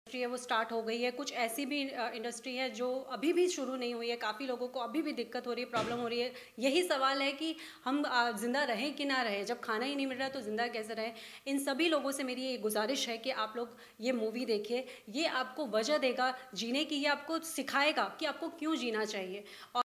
Industry है वो start हो गई है, कुछ ऐसी भी इंडस्ट्री है जो अभी भी शुरू नहीं हुई है, काफ़ी लोगों को अभी भी दिक्कत हो रही है, प्रॉब्लम हो रही है। यही सवाल है कि हम ज़िंदा रहें कि ना रहें, जब खाना ही नहीं मिल रहा है तो ज़िंदा कैसे रहें। इन सभी लोगों से मेरी ये गुजारिश है कि आप लोग ये मूवी देखिए, ये आपको वजह देगा जीने की, ये आपको सिखाएगा कि आपको क्यों जीना चाहिए। और